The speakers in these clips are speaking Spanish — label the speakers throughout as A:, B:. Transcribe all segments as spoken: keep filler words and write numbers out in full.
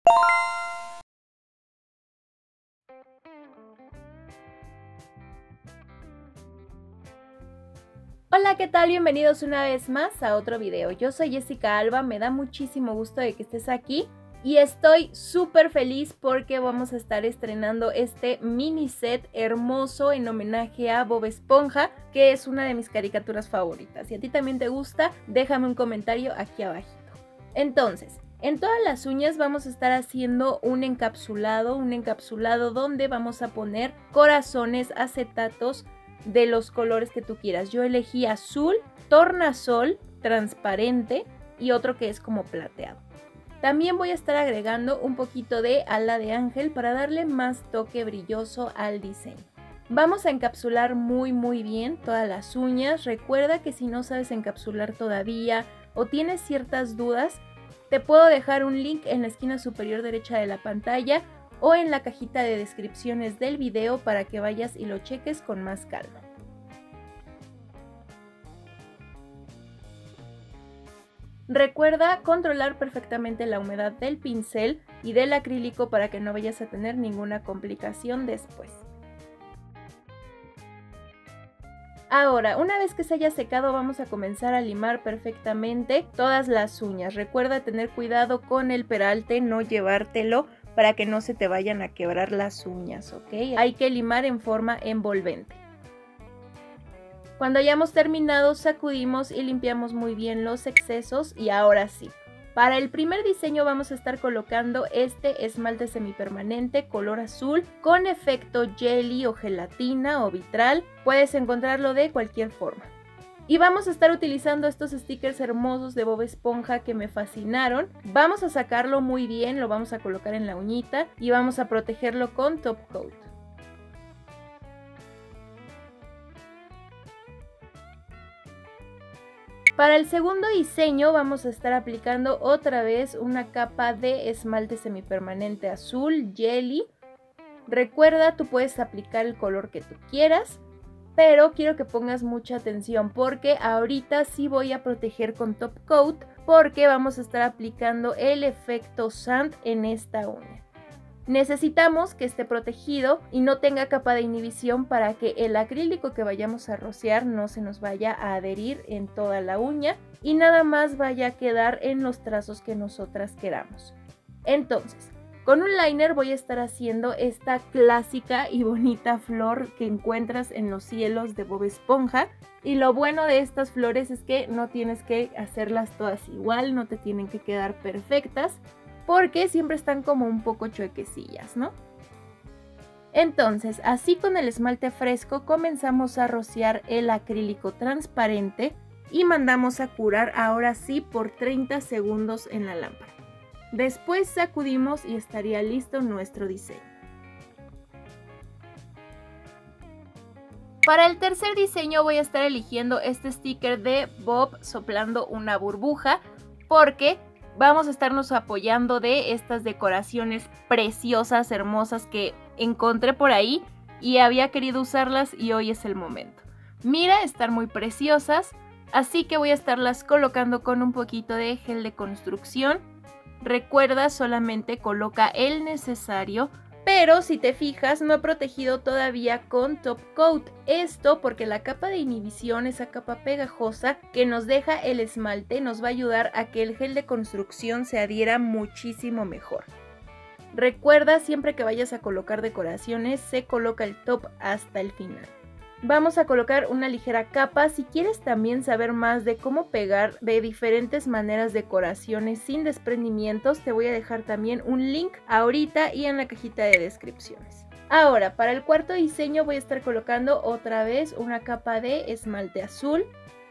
A: Hola, ¿qué tal? Bienvenidos una vez más a otro video. Yo soy Jessica Alba, me da muchísimo gusto de que estés aquí y estoy súper feliz porque vamos a estar estrenando este mini set hermoso en homenaje a Bob Esponja, que es una de mis caricaturas favoritas. Si a ti también te gusta, déjame un comentario aquí abajito. Entonces, en todas las uñas vamos a estar haciendo un encapsulado, un encapsulado donde vamos a poner corazones acetatos de los colores que tú quieras. Yo elegí azul, tornasol, transparente y otro que es como plateado. También voy a estar agregando un poquito de ala de ángel para darle más toque brilloso al diseño. Vamos a encapsular muy muy bien todas las uñas. Recuerda que si no sabes encapsular todavía o tienes ciertas dudas, te puedo dejar un link en la esquina superior derecha de la pantalla o en la cajita de descripciones del video para que vayas y lo cheques con más calma. Recuerda controlar perfectamente la humedad del pincel y del acrílico para que no vayas a tener ninguna complicación después. Ahora, una vez que se haya secado, vamos a comenzar a limar perfectamente todas las uñas. Recuerda tener cuidado con el peralte, no llevártelo para que no se te vayan a quebrar las uñas, ¿ok? Hay que limar en forma envolvente. Cuando hayamos terminado, sacudimos y limpiamos muy bien los excesos y ahora sí. Para el primer diseño vamos a estar colocando este esmalte semipermanente color azul con efecto jelly o gelatina o vitral. Puedes encontrarlo de cualquier forma. Y vamos a estar utilizando estos stickers hermosos de Bob Esponja que me fascinaron. Vamos a sacarlo muy bien, lo vamos a colocar en la uñita y vamos a protegerlo con top coat. Para el segundo diseño vamos a estar aplicando otra vez una capa de esmalte semipermanente azul jelly. Recuerda, tú puedes aplicar el color que tú quieras, pero quiero que pongas mucha atención porque ahorita sí voy a proteger con top coat porque vamos a estar aplicando el efecto sand en esta uña. Necesitamos que esté protegido y no tenga capa de inhibición para que el acrílico que vayamos a rociar no se nos vaya a adherir en toda la uña y nada más vaya a quedar en los trazos que nosotras queramos. Entonces, con un liner voy a estar haciendo esta clásica y bonita flor que encuentras en los cielos de Bob Esponja. Y lo bueno de estas flores es que no tienes que hacerlas todas igual, no te tienen que quedar perfectas, porque siempre están como un poco chuequecillas, ¿no? Entonces, así con el esmalte fresco comenzamos a rociar el acrílico transparente y mandamos a curar ahora sí por treinta segundos en la lámpara. Después sacudimos y estaría listo nuestro diseño. Para el tercer diseño voy a estar eligiendo este sticker de Bob soplando una burbuja porque vamos a estarnos apoyando de estas decoraciones preciosas, hermosas que encontré por ahí y había querido usarlas y hoy es el momento. Mira, están muy preciosas, así que voy a estarlas colocando con un poquito de gel de construcción. Recuerda, solamente coloca el necesario, pero si te fijas no he protegido todavía con top coat. Esto porque la capa de inhibición, esa capa pegajosa que nos deja el esmalte, nos va a ayudar a que el gel de construcción se adhiera muchísimo mejor. Recuerda, siempre que vayas a colocar decoraciones, se coloca el top hasta el final. Vamos a colocar una ligera capa. Si quieres también saber más de cómo pegar de diferentes maneras decoraciones sin desprendimientos, te voy a dejar también un link ahorita y en la cajita de descripciones. Ahora, para el cuarto diseño voy a estar colocando otra vez una capa de esmalte azul.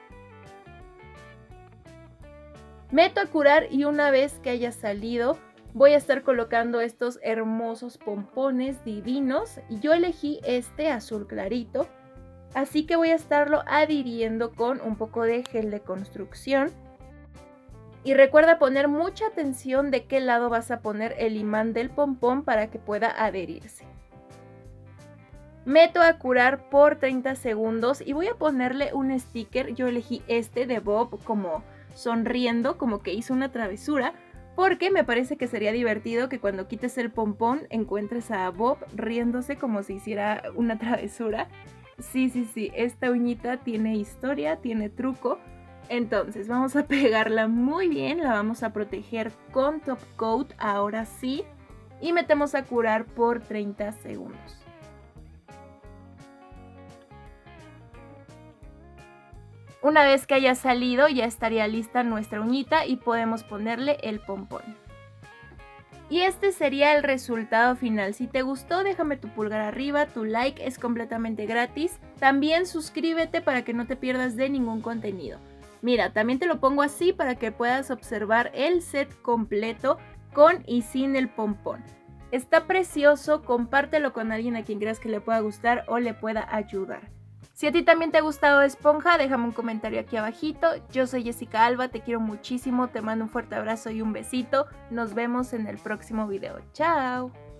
A: Meto a curar y una vez que haya salido voy a estar colocando estos hermosos pompones divinos. Yo elegí este azul clarito. Así que voy a estarlo adhiriendo con un poco de gel de construcción. Y recuerda poner mucha atención de qué lado vas a poner el imán del pompón para que pueda adherirse. Meto a curar por treinta segundos y voy a ponerle un sticker. Yo elegí este de Bob como sonriendo, como que hizo una travesura. porque me parece que sería divertido que cuando quites el pompón encuentres a Bob riéndose como si hiciera una travesura. Sí, sí, sí, esta uñita tiene historia, tiene truco. Entonces vamos a pegarla muy bien, la vamos a proteger con top coat, ahora sí. Y metemos a curar por treinta segundos. Una vez que haya salido ya estaría lista nuestra uñita y podemos ponerle el pompón. Y este sería el resultado final. Si te gustó, déjame tu pulgar arriba, tu like es completamente gratis. También suscríbete para que no te pierdas de ningún contenido. Mira, también te lo pongo así para que puedas observar el set completo con y sin el pompón. Está precioso, compártelo con alguien a quien creas que le pueda gustar o le pueda ayudar. Si a ti también te ha gustado Esponja, déjame un comentario aquí abajito. Yo soy Jessica Alba, te quiero muchísimo, te mando un fuerte abrazo y un besito. Nos vemos en el próximo video. ¡Chao!